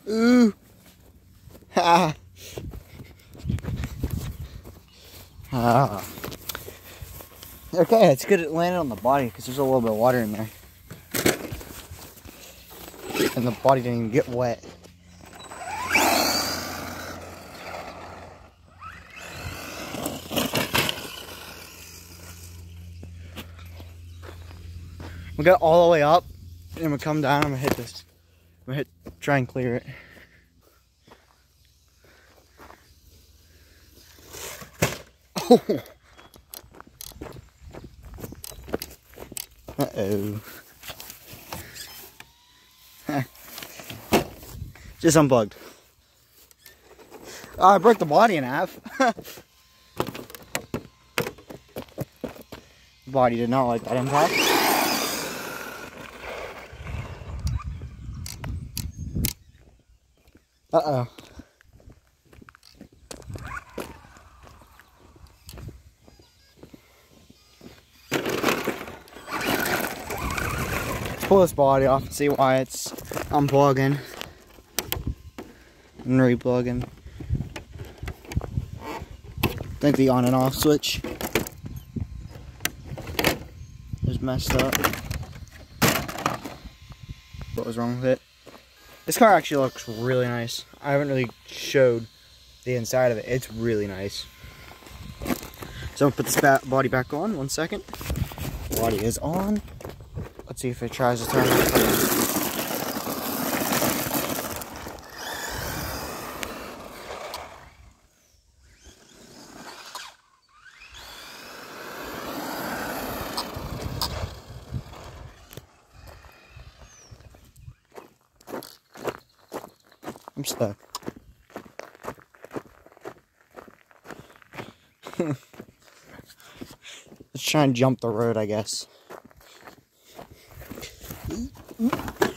Ooh. Ha. Ah. Okay, it's good it landed on the body because there's a little bit of water in there. And the body didn't even get wet. We got all the way up, and we come down. I'm gonna hit this. I'm gonna try and clear it. Oh. Uh-oh. Just unplugged. Oh, I broke the body in half. Body did not like that impact. Uh-oh. Let's pull this body off and see why it's unplugging and replugging. I think the on and off switch is messed up. What was wrong with it? This car actually looks really nice. I haven't really showed the inside of it. It's really nice. So I'm gonna put this body back on. 1 second. Body is on. Let's see if it tries to turn on. I'm stuck. Let's try and jump the road, I guess.